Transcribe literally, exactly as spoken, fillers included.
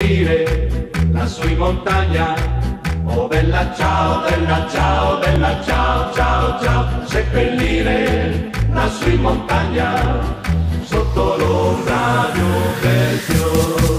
seppellire lassù in montagna. Oh bella ciao, bella ciao, bella ciao, ciao, ciao, seppellire lassù in montagna, sotto l'ombra di un bel fiore.